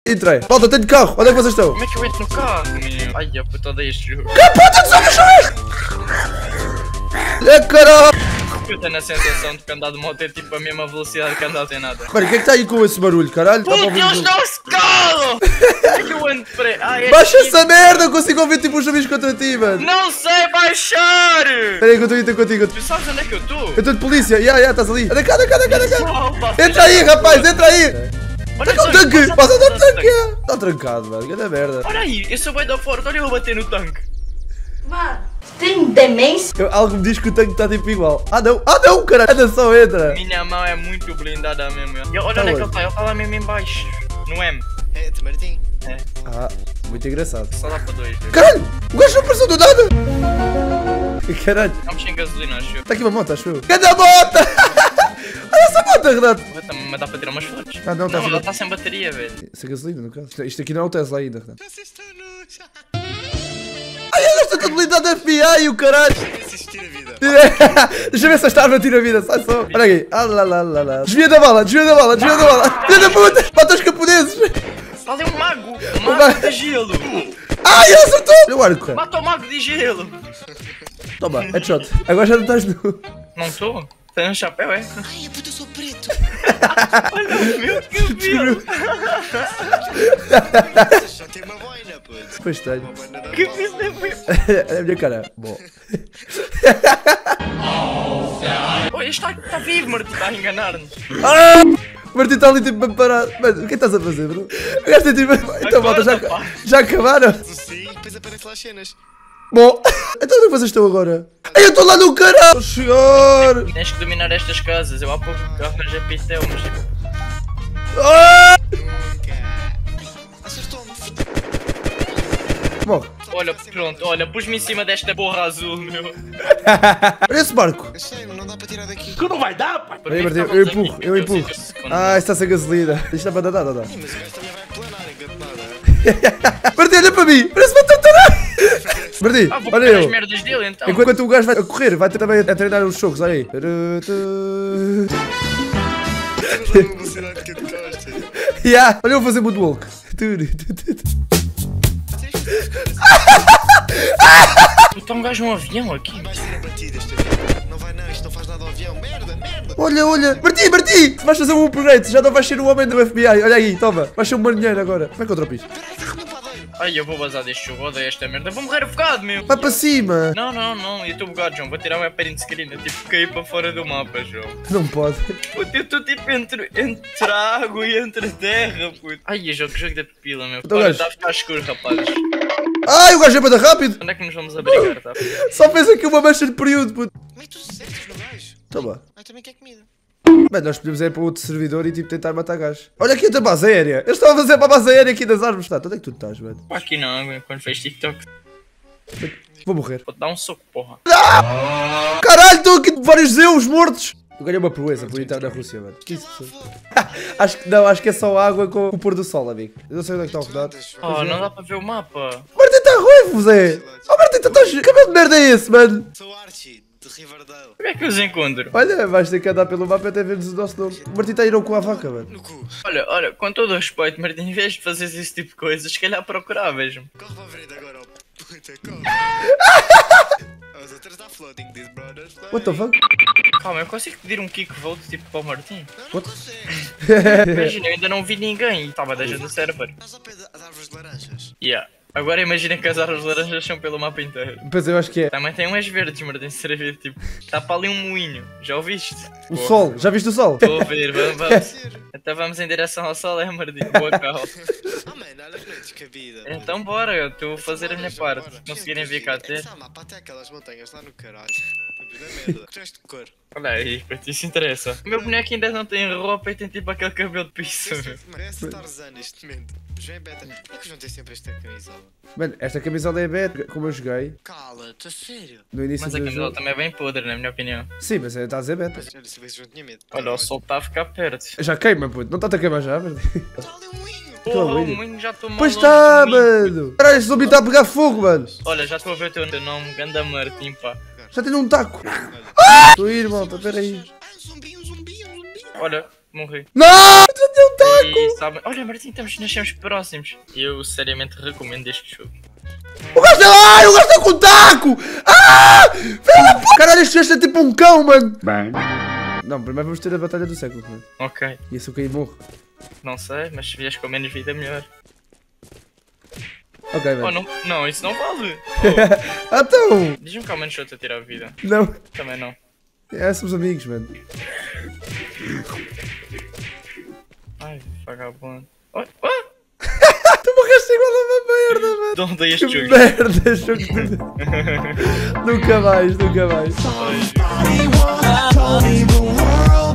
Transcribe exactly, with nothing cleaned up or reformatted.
Entrei. Malta, tenho carro. Onde é que vocês estão? Como é que eu entro no carro, meu? Ai, a puta, odeio este jogo. Que puta de zonas são estes? É caralho. Eu tenho a sensação de que andar de moto é tipo a mesma velocidade que andar sem nada. Mano, o que é que está aí com esse barulho, caralho? Puta, eles não se calam! Como é que eu ando para... Ah, é Baixa aqui. essa merda, eu consigo ouvir tipo uns zumbis contra ti, mano. Não sei baixar! Espera aí que eu estou contigo. Tu sabes onde é que eu estou? Eu estou de polícia. Ya, ya, estás ali. Anda cá, anda cá, anda cá, anda cá. Opa, Entra aí, rapaz, entra aí. olha Está com o só, tanque. passa Passa a do porta do tanque. Está trancado, mano. Que merda. Olha aí, eu sou bem da forte, olha eu a bater no tanque. Mano, tem demência? Eu, algo me diz que o tanque está tipo igual. Ah não, ah não, caralho. Anda só, entra. Minha mão é muito blindada mesmo. E olha Tá onde é que onde? ele está, ele está lá mesmo em baixo. No M. É, de Martim. É, Ah, muito engraçado. só dá para dois. Caralho, o gajo não apareceu do nada. Caralho, Estamos sem gasolina, acho eu. está aqui uma moto, acho eu. Cadê a moto? Olha essa moto, Renato. Mas dá para tirar umas fotos. Ah, não, está Não, sem ela está sem bateria, velho. sem gasolina, no caso. Isto- Isto aqui não é o Tesla ainda, Renato. Vocês estão nus. Ai, ela está toda blindada da F B I, o caralho. Assistir a vida. Deixa eu ver se esta arma tira a vida, sai só. Olha aqui. Ah, lá, lá, lá, lá. Desvia da bala, desvia da bala, desvia da bala. Filha da puta, mata os camponeses. Está ali um mago! Um mago. mago de gelo! Ai, ele acertou. Meu arco. Mata o mago de gelo! Toma, headshot. Agora já não estás nu. Não estou? Tem um chapéu, é? Ai, a puta, eu sou preto. Olha o meu cabelo! Já tem uma boina, puto. Pois tenho. Uma boina da Que bola. fiz é meu? É a minha cara. Bom. Oh, este está tá vivo, Martim, está a enganar-nos. Ah! O Martim está ali tipo para parar. Mano, o que é que estás a fazer, bro? O gajo tem tipo. Então, malta, já, pá. já acabaram? Sim, depois aparecem lá as cenas. Bom, então onde é que vocês estão agora? Ai, eu estou lá no caralho! Senhor! Tens que dominar estas casas. Eu há pouco arranjei pitel, mas tipo. Ah! Nunca. Acertou-me. Morre. Olha, pronto, olha, pus-me em cima desta borra azul, meu. Olha esse barco! Eu sei, não dá para tirar daqui. Aí, Martim, eu empurro, eu empurro. Ah, isso está sem gasolina. Isto dá para dar, dá, dá. Ih, mas o gajo também vai planar enquanto nada. Martim, olha para mim! Parece uma tartaruga! Martim, Ah, vou olha pegar as eu! merdas dele então. Enquanto o gajo vai a correr, vai também a treinar os chocos, olha aí. Uma velocidade que eu te gosto. Yeah, olha eu fazer moonwalk. Está um gajo um avião aqui. Vais ser abatido este avião. Não vai não, isto não faz nada ao avião. Merda, merda. Olha, olha! Martim, Martim! Se vais fazer um upgrade, já não vais ser o homem do F B I. Olha aí, toma. Vais ser um marinheiro agora. Como é que eu dropo isto? Peraí, carro no padeiro. Ai, eu vou vazar deste jogo, odeio esta merda. Vou morrer afogado, meu. Vai para cima. Não, não, não, eu estou bugado, João. Vou tirar o meu print screen. Eu tipo cair para fora do mapa, João. Não pode. Puto, eu estou tipo entre, entre a água e entre a terra, puto. Ai, jogo, jogo da pupila, meu. Então, Olha, gajo. está a ficar escuro, rapazes. Ai, o gajo é para rápido. Onde é que nos vamos abrigar, tá? Só fez aqui uma mancha de período, puto. Como é que tu acertas no gajo? Toma. Ah, também quer comida. Mano, nós podemos ir para outro servidor e tipo tentar matar gajos. Olha aqui a base aérea. Eles estão a fazer para a base aérea aqui das árvores. Tá, onde é que tu estás, mano? Pá, aqui na água, quando fez TikTok. Vou morrer. Vou-te dar um soco, porra. Caralho, estão aqui vários Zeus mortos. Eu ganhei uma proeza por estar na Rússia, mano. quinze pessoas. Acho que não, acho que é só água com o pôr do sol, amigo. Eu não sei onde é que está o Renato. Oh, não dá para ver o mapa. Martim está ruivo, Zé. Oh, Martim, tu estás... Que cabelo de merda é esse, mano? Sou Archie, de Riverdale. Como é que eu os encontro? Olha, vais ter que andar pelo mapa até vermos o nosso nome. O Martim está a ir ao com a vaca, mano. No cu. Olha, olha, com todo o respeito, Martim, em vez de fazer esse tipo de coisas, se calhar procurar mesmo. Corre para a vereda agora, ó puta, corre. Os outros dá floating, these brothers. What the fuck? Calma, eu consigo pedir um kick vote tipo para o Martim? Não, não consegue. Imagina, eu ainda não vi ninguém. Estava deixando o server. Estás ao pé das árvores de laranjas. Yeah. Agora imagina que as árvores laranjas são pelo mapa inteiro. Pois eu acho que é. Também tem umas verdes, Martim, se ver, tipo, está para ali um moinho. Já ouviste? O sol. Já viste o sol? Estou a ver, vamos, vamos. Ser. Então vamos em direção ao sol, é Martim. Boa calma. Ah, mano, olha que não é descabida. Então bora, eu estou a fazer a minha parte. Se conseguirem vir cá ter. Essa mapa até aquelas montanhas lá no caralho. Estamos na merda. Que resto de cor? Olha aí, para isso interessa. O meu boneco ainda não tem roupa e tem tipo aquele cabelo de piso. Parece Tarzan neste momento. João é beta. Por que o João tem sempre esta camisola? Mano, esta camisola é beta, como eu joguei Cala-te, a sério. no início Mas a do camisola jogo. também é bem podre, na minha opinião. Sim, mas está a dizer beta. Mas olha, se o João tinha medo. Olha, o sol está a ficar perto. Já queima, puto. Não está a queimar já, mano? Está ali um moinho. Porra, o moinho. moinho já estou mal Pois longe está, do moinho. mano. Caralho, esse zumbi está a pegar fogo, mano. Olha, já estou a ver o teu nome, Ganda Martim, pá. Já tenho um taco. Estou a ir, malta, peraí. Ah, um zumbi, um zumbi, um zumbi. Olha, morri. Não! Já tenho um taco. E sabem, olha Martim, estamos, nascemos próximos. Eu seriamente recomendo este jogo. O gajo está. Ai, o gajo está com o taco! Ah! Filha da puta! Caralho, este gajo é tipo um cão, mano! Bem. Não, primeiro vamos ter a batalha do século, mano. Ok. E se eu cair morro? Não sei, mas se vieres com menos vida, melhor. Ok, Oh, mano. não, não, isso não vale. Ah, então! Diz-me que ao menos estou-te a tirar a vida. Não. Também não. É, somos amigos, mano. Ai, vagabundo. Oh, oh! Tu morreste igual a uma merda, mano. De onde é este Que jogo? merda, jogo de... Nunca mais, nunca mais. Ai. Tell me the world.